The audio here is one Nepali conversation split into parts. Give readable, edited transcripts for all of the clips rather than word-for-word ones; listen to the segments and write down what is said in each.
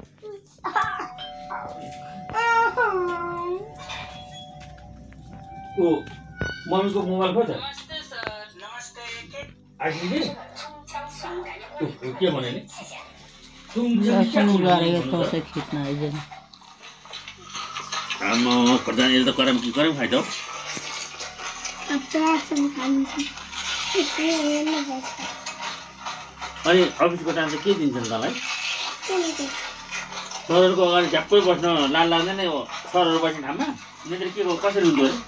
ओ मम्मीको मोबाइल खोज आइसक्यो के भने नि आमा खर्दानी त करम कि करम खाइद अनि अफिसको टाइम चाहिँ के दिन्छन् तँलाई सरहरूको अगाडि झ्याप्पै बस्न लाल लाग्दैन सरहरू बस्ने ठाउँमा नत्र के कसरी हुन्थ्यो अरे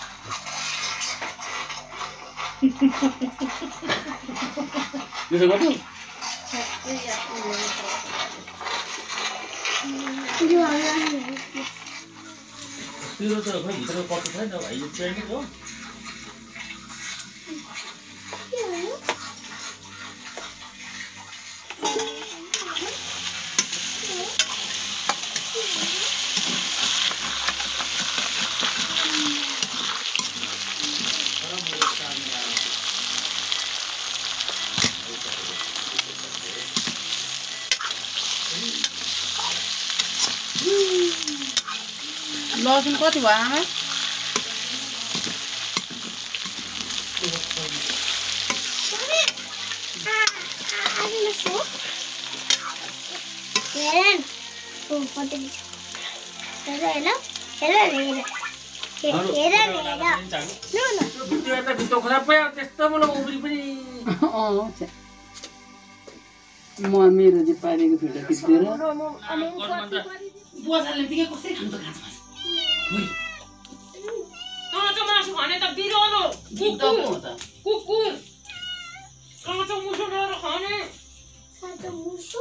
त्यसो गर्नु तिम्रो त खै भित्रको कपी छैन भाइ यो पेन्ट हो लसुन कति भयो आमा म मेरो चाहिँ पारेको फिल्टर खिच्दैन बजारले दिके कसरी खान्छ घाँसमा काँचो मासु खाने त बिरालो कुकुर काँचो मुसो लिएर खाने काँचो मुसो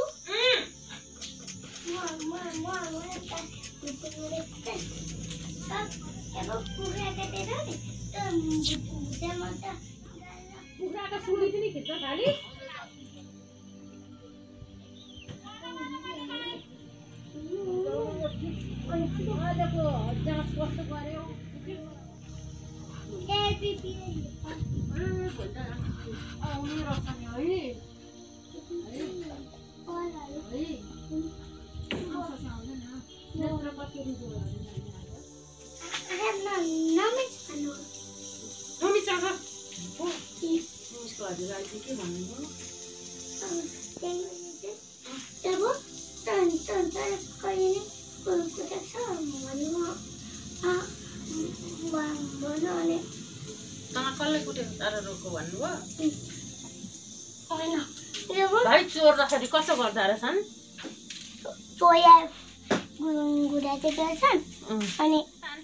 कुखुराको सुली पनि खिच्छ खाली आजको जाँच कस्तो गर्यो आउने रहेछ नि कसले कुटेको तारा रोको भन्नुभयो भाइ चोर्दाखेरि कसो गर्दा रहेछन् चोया गुडाते गर्छन् अनि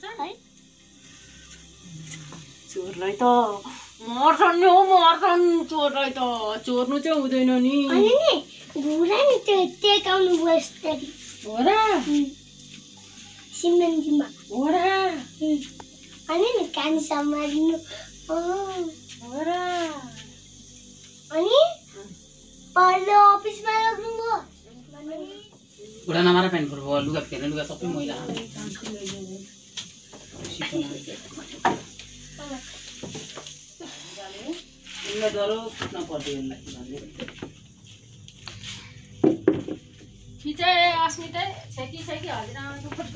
चोरलाई त मर्छन् नि हो मर्छन् चोरलाई त चोर्नु चाहिँ हुँदैन नि अनि नि गुडा नि त्यो टेकाउनु बस्दै हो र सिमेन्टमा हो र अनि नि कान समार्नु हो र अनि पल्लो अफिसमा लग्नु भयो घुँडा नमार पेन्ट भयो लुगा फेर्ने लुगा सबै मैला यसलाई डरो सुत्न पर्यो यसलाई भन्ने खिचे अस्मितै छेकी हजुर आमाको फोटो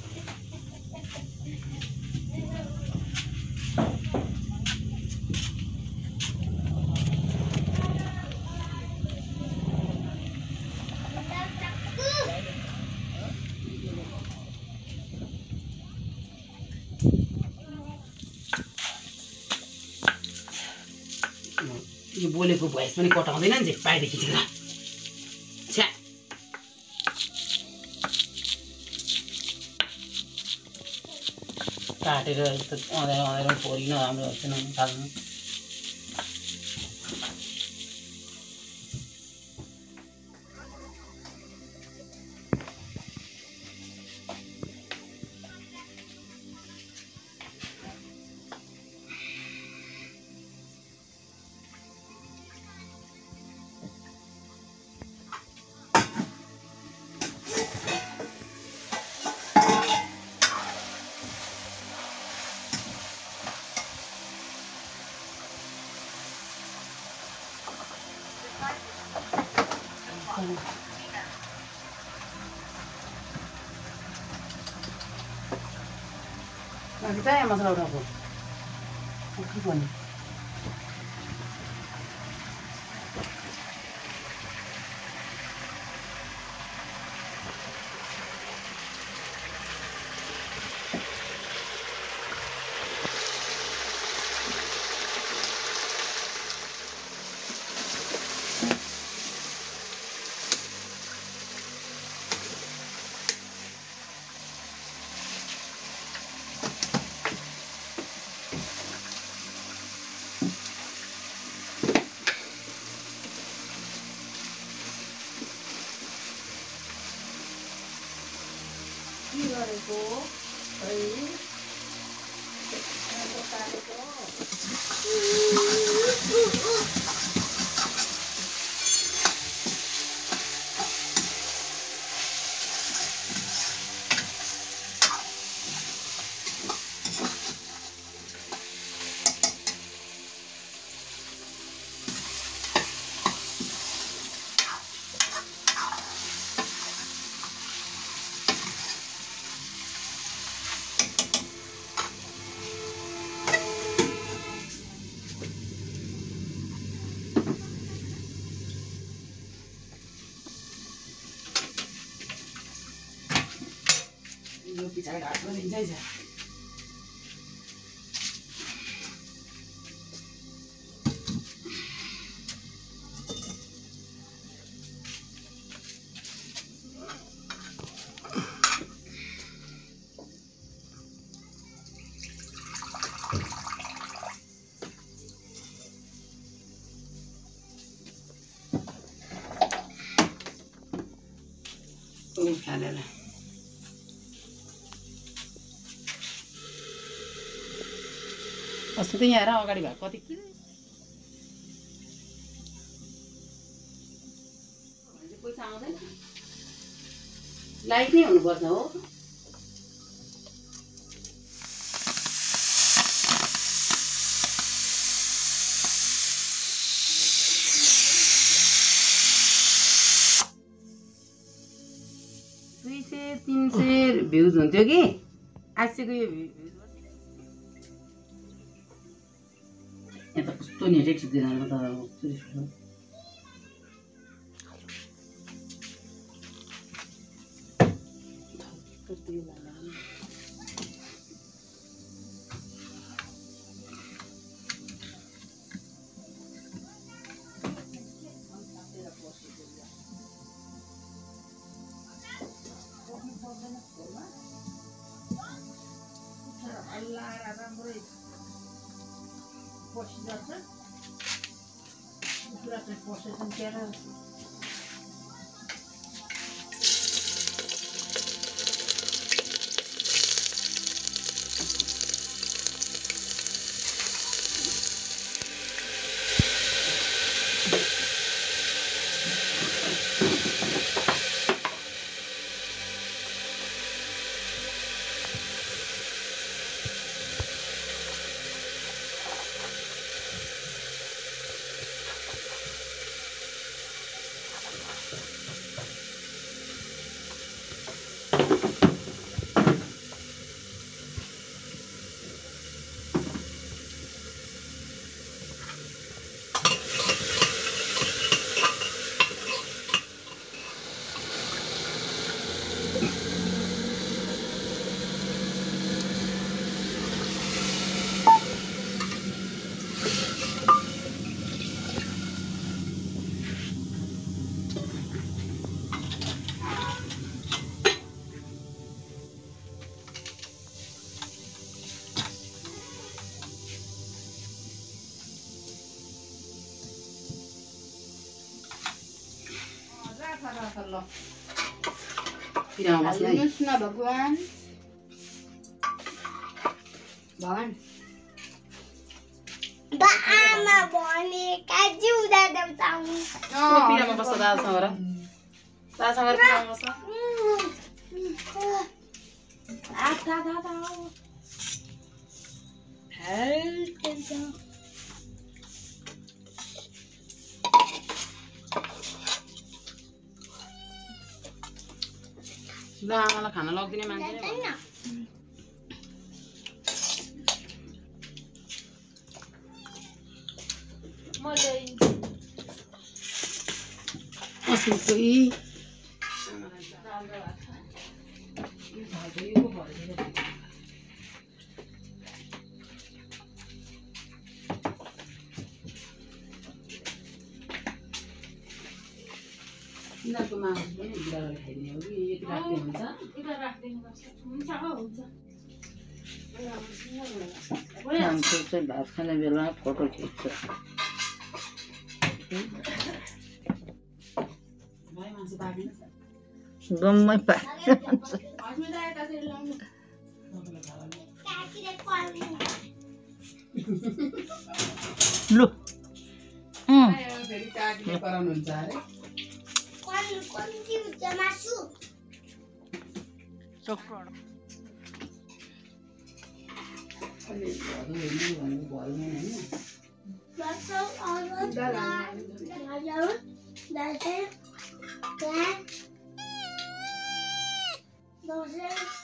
यो बोलेको भोइस पनि कटाउँदैन नि पाइले खिचेर छ्या काटेर यस्तो अँधेरो फोरी नराम्रो थाल्नु kita ya masalah udah kok. Bukan. 이거리고 저희 Ibu bicara apa nih aja. Ada lah. अस्ति त यहाँ आएर अगाडि भएको कति के पैसा आउँदैन लाइट नै हुनुपर्छ हो दुई सय 300 भ्युज हुन्थ्यो कि आजको यो भ्युज यहाँ त कस्तो नेटै ठिक्दैन म त राम्रै बसिरहेछ पुरा चाहिँ पसेछन् क्या ल पिरामा बस्नु हाल्नुहोस् न भगवान भगवान आमा भने काजी उदा देउताउँ पिरामा बस्छ दादासँग र दादासँग पिरामा बस्छ आता दादा हेल्थ ल आमालाई खाना लगिदिने मान्छे असुकै यिनीहरूको मासु पनि बिरालोले खाइदिने हो कि यति राख्ने हुन्छ मान्छे चाहिँ भात खाने बेलामा फोटो खिच्छ गम्मै पाक्छ लु फेरि काकीले कराउनुहुन्छ अरे That's it.